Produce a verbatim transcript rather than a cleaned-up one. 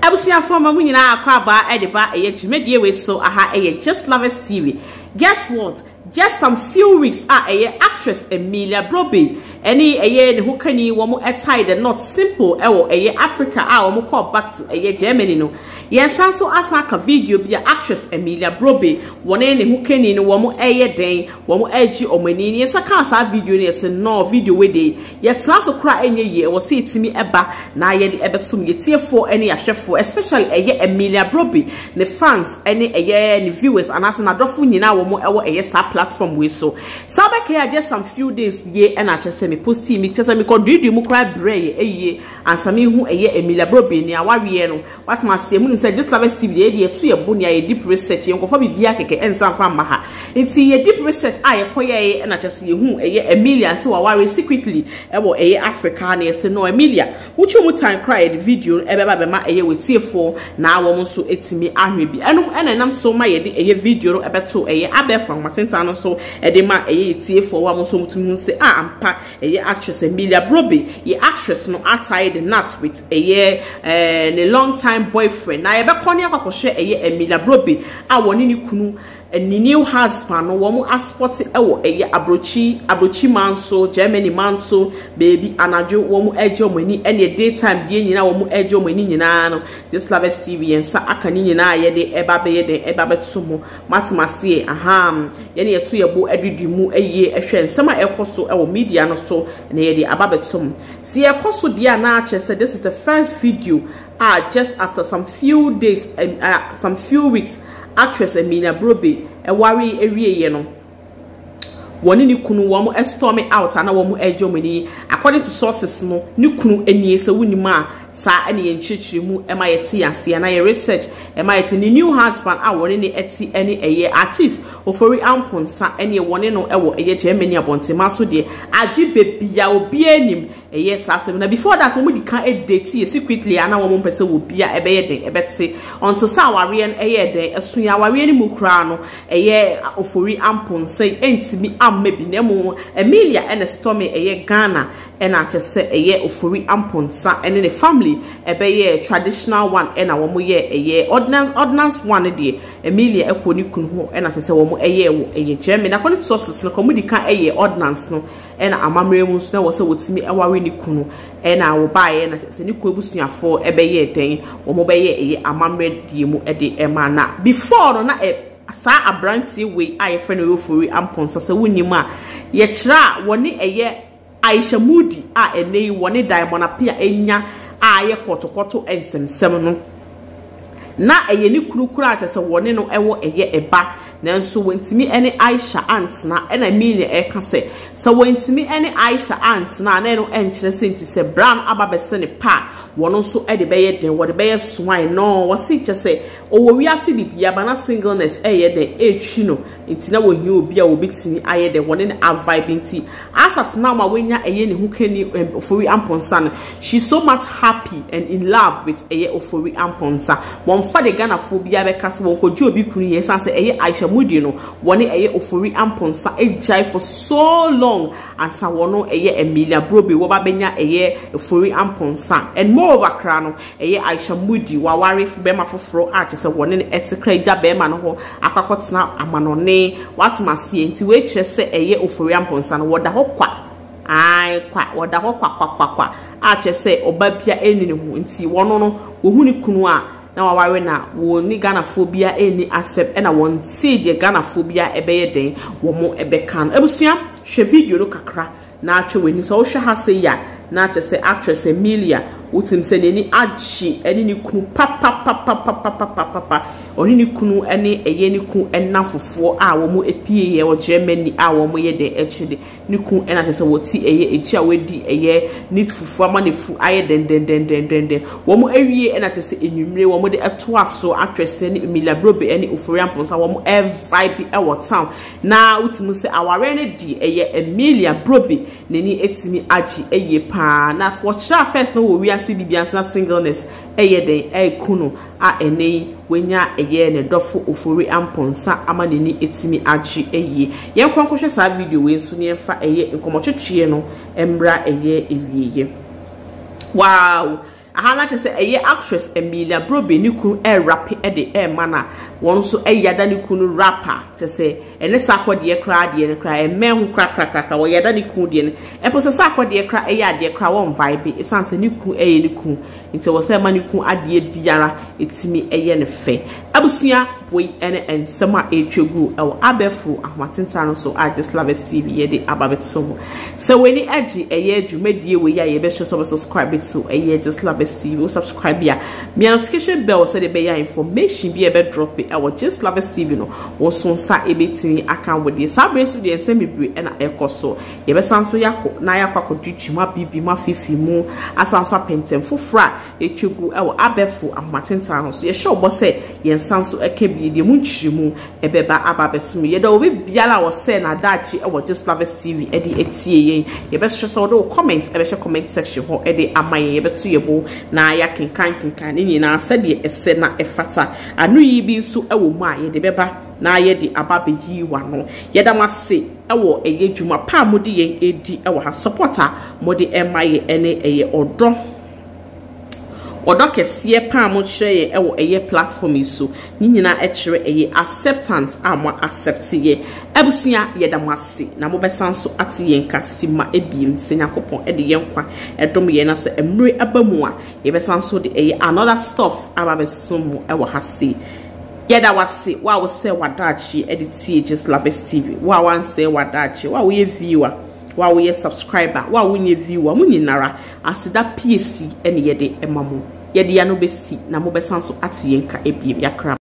Ebusia former winning our craba ediba a Jimmy we so aha a Just Lovers T V. Guess what? Just some few weeks are a actress Emelia Brobey. Any a year who can you one more tied and not simple a Africa our more call back to a Germany no. Yes, also as like a video be an actress Emelia Brobey. One any who can in one more a day, one more edgy or many yes, I can't have video yes and no video with it. Yet also cry any year was say to me eba na ye the eba sum ye for any a chef for especially a year Emelia Brobey. The fans any a year the viewers and as an adolfo you know more a yes platform we so. Sabe here just some few days ye and I just say me post me just me call do you cry bray a year and some who a year Emelia Brobey near warrior what must say said Just Lovers T V the two year bunya a deep research you go for be keke and some from maha. It's a deep research I acquire and I just see who a year Emelia so I worry secretly about a African yes no Emelia which you time cry the video ebe ma a year with T four now almost so it's me ahwebi and and I'm so my a video ebe to a year abe from Matentano so e de ma a year T four almost so to say ah ampa a year actress Emelia Brobey ye actress no tied the knot with a year and a long time boyfriend na ebe konia kwakoshe eye Emelia Brobey a woni ni kunu ni new husband no wo mu asport ewo eye abrochi abrochi man so Germany man so baby anadwo wo mu eje omani ene daytime die nyina wo mu eje omani nyina no Just Lovers T V ensa aka ni nyina ye de eba be ye de eba beto mo matemase aha ye ne yeto ye bo adudi mu eye ehwe nsema ekoso ewo media no so ne ye de aba beto mo si ekoso dia na ache say this is the first video ah just after some few days um, uh, some few weeks actress Emelia Brobey e worry ewie ye no woni ni kunu wo mo storm out ana wo mo ejo mani according to sources no ni kunu enie se woni ma sa ene ye nchichiri mu e ma yeti ase na ye research e ma yeti ni new husband a woni ni eti ene eye artist Ofori Amponsah ene woni no e wo eye Germany abontima so de agi bebia obi anim eye sasem na before that wo di kan e date secretly ana wo mo pese wo bia e be ye den e bete until sa ware en eye den esun ya ware ni mu kra no eye Ofori Amponsah entimi amma bi na mu Emelia ene stormy eye Ghana ena chese eye Ofori Amponsah ene ne family ebe ye traditional one ena wo mo ye eye ordinance ordinance one de Emelia ekoni kun ho ena chese wo mo eye wo eye Germany according to sources no komudi kan eye ordinance no ena amamre mu so na wo se wotimi eware ni kunu ena wo bae na chese ni ku ebusuafo ebe ye den wo mo be ye eye amamre die mu ede ema na before no na e sa abranti we aye friend Ofori Amponsah se wonima ye kira woni eye Aisha Moody a ene woni diamond apia enya a ye kotokoto ensensem no na eye ni kurukura atese woni no ewo eye eba nanso wentimi ene Aisha aunt na ena Emelia e ka se so wentimi ene Aisha aunt na na no enkyere senti se brown ababese ne pa wono so e de beye den wo de beye swine no wo si che se owo wiase bibia ba na singleness e ye de e twi no ntina wo hia obi a obetini aye de woni ne a vibe nti asat na ma wenya eye ne hukani Ofori Amponsah no she's so much happy and in love with eye Ofori Amponsah won fa de Ghana phobia be kase won ko ju obi kunu ye san se eye Aisha Moody no woni eye Ofori Amponsah e jai for so long and sa wono eye Emelia Brobey wo ba benya eye Ofori Amponsah and moreover kra no eye Aisha Moody wa ware be ma foforo a che se woni ne etikra ja be ma no ho akakotena amanone watmasie nti we kire se eye Ofori Amponsah no woda ho kwa ai kwa woda ho kwa kwa kwa kwa a che se obabia eni ne ho nti wono no wo hu ni kunu a na wa ware na wo ni Ghana phobia eni accept na won see de Ghana phobia ebe ye den wo mo ebe kan ebusua hwe video no kakra na atwe weni so wo hwe ha se ya na che se actress Emelia utim se neni achi eni ni kunu pa pa pa pa pa pa pa pa pa oni ni kunu eni eye ni kunu enna fofo a wo mu epie ye wo Germany a wo mu ye de echide ni kunu ena che se wo ti eye echi a wedi eye ni fofo ama ne fu aye den den den den den den wo mu awie ena che se enwumre wo mu de eto aso actress ni Emelia Brobey eni Ofori Amponsah wo mu e vibe e wo town na utim se aware ne di eye Emelia Brobey neni etimi achi eye pa na for sure first no wo wi ase bibiansa singleness eye den e kunu a ene wenya eye ne dofo Ofori Amponsah ama neni etimi achi eye yen kwankwohwe sa video we nso ne fa eye nkomotwetwe no embra eye ewieye wow aha na chese eye actress Emelia Brobey ni kunu e rap e de e mana won so e yada ni kunu rapper chese ene sakode kra de ne kra e mehu kra kra kra wo yada ni kunu de ne e pose sakode kra e ya de kra won vibe e sanse ni kunu e ni kunu nti wo se ma ni kunu ade diara etimi e ye ne fe abusua boy ene ensema e twegu e wo abefu ahmatinta no so I Just Love Us T V ye de ababet so mo so weni agi e ye dwumadie we ya ye be sure subscribe to e ye Just Love Us T V subscribe ya me notification bell so de be ya information bi e be drop e wo Just Love Us T V no wo so nsa e betimi aka wo de sabre so de ensem bebre e na ekoso ye be sanso yakọ na yakọ kodwitwuma bibi ma fifi mu asanso apentem fofra e twegu e wo abefu ahmatinta no so ye sure bo se ye sanso eke bi de mu nchirimu e beba ababesu ye da obi biala wo se na dachi e wo Just Love Us T V e di etie ye ye be sure so do comment e be share comment section ho e di amaye ye betu ye bo na ya kenkan kenkan ni na sade ese na efata anu yi bi nso e wo mu a ye de beba na ye di ababe yi wa no ye da mase e wo eye dwuma pa modi ye edi e wo ha supporter modi e maye ene eye odo odo kese pa mo hye e wo eye platform iso ni nyina e kire eye acceptance amwa accept ye abusua ye da mase na mo besan so ate ye nkastima ebiem senyakopon e de ye nkwa edom ye na se emre abamu a ye besan so de eye another stuff ababesom e wo ha se yeda wase wa wo se wadachi edit Just Love Us T V wa wan se wadachi wa wo ye viewer wa wo ye subscriber wa wo nye viewer mu nyinara asida P S C ene yede emamo yede ya no besti na mo besan so ate ye nka ebiem yakra